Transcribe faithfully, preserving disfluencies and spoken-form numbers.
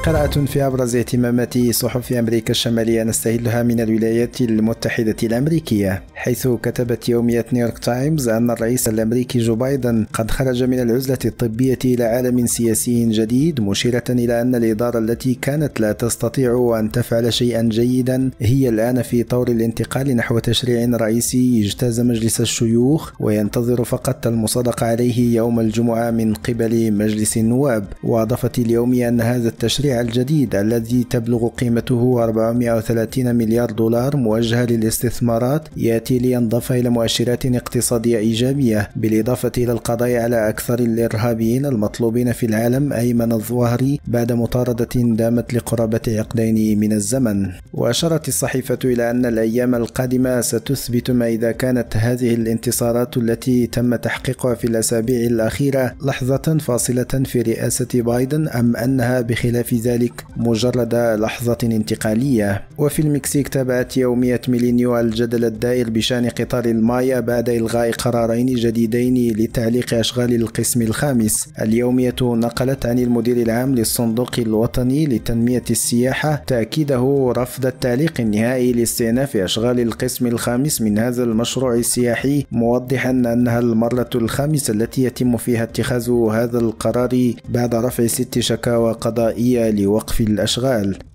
قراءة في أبرز اهتمامات صحف أمريكا الشمالية نستهلها من الولايات المتحدة الأمريكية، حيث كتبت يومية نيويورك تايمز أن الرئيس الأمريكي جو بايدن قد خرج من العزلة الطبية إلى عالم سياسي جديد، مشيرة إلى أن الإدارة التي كانت لا تستطيع أن تفعل شيئا جيدا هي الآن في طور الانتقال نحو تشريع رئيسي يجتاز مجلس الشيوخ وينتظر فقط المصادقة عليه يوم الجمعة من قبل مجلس النواب. وأضافت اليومية أن هذا التشريع الجديد الذي تبلغ قيمته أربعمائة وثلاثين مليار دولار موجهة للاستثمارات يأتي لينضاف إلى مؤشرات اقتصادية إيجابية، بالإضافة إلى القضاء على أكثر الإرهابيين المطلوبين في العالم أيمن الظواهري بعد مطاردة دامت لقرابة عقدين من الزمن. وأشارت الصحيفة إلى أن الأيام القادمة ستثبت ما إذا كانت هذه الانتصارات التي تم تحقيقها في الأسابيع الأخيرة لحظة فاصلة في رئاسة بايدن أم أنها بخلاف ذلك مجرد لحظة انتقالية. وفي المكسيك تابعت يومية ميلينيو الجدل الدائر بشأن قطار المايا بعد إلغاء قرارين جديدين لتعليق أشغال القسم الخامس. اليومية نقلت عن المدير العام للصندوق الوطني لتنمية السياحة تأكيده رفض التعليق النهائي لاستئناف أشغال القسم الخامس من هذا المشروع السياحي، موضحا أنها المرة الخامسة التي يتم فيها اتخاذ هذا القرار بعد رفع ست شكاوى قضائية لوقف الأشغال.